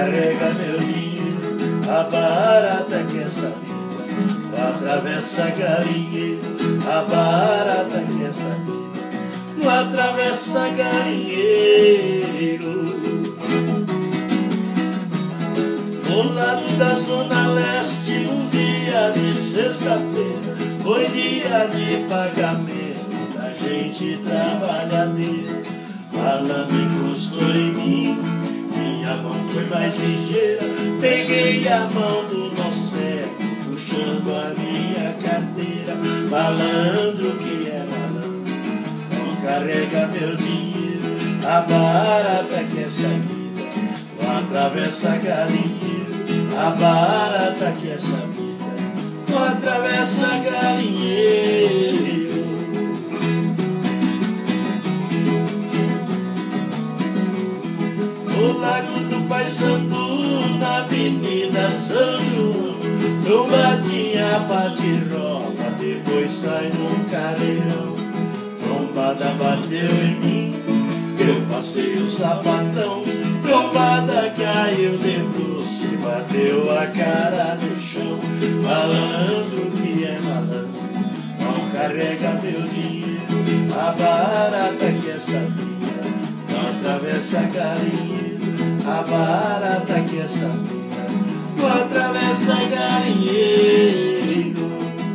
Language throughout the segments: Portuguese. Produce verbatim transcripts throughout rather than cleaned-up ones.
carrega meu dinheiro, a barata quer saber. Não atravessa galinheiro, a barata quer saber. Não atravessa galinheiro. No lado da zona leste, um dia de sexta-feira, foi dia de pagamento da gente trabalhadeira. Malandro encostou em mim, minha mão foi mais ligeira. Peguei a mão do nosso cego, puxando a minha carteira. Malandro que é malandro, não carrega meu dinheiro, a barata quer saída, não atravessa galinheiro, a barata quer saída, não atravessa galinheiro. No Lago do Paissandu, na Avenida São João, trombadinha bate roda, depois sai num careirão. Trombada bateu em mim, eu passei o sapatão. Trombada caiu de bruço e bateu a cara no chão. Malandro que é malandro, não carrega meu dinheiro, a barata quer saber, não atravessa galinheiro, a barata quer saber, não atravessa galinheiro.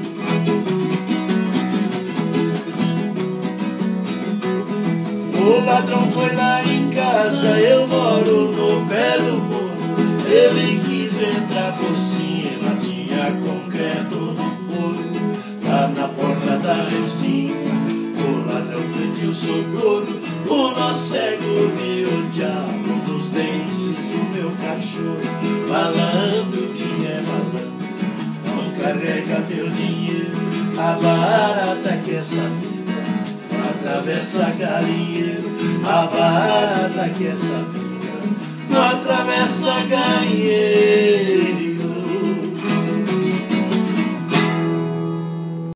O ladrão foi lá em casa, eu moro no pé do morro. Ele quis entrar por cima, tinha concreto no forno. Lá na porta da Leucinha, o ladrão pediu socorro. O nosso cego viu o diabo nos dentes do meu cachorro. Malandro que é malandro, não carrega meu dinheiro, a barata quer saber, não atravessa galinheiro, a barata quer saber, não atravessa galinheiro.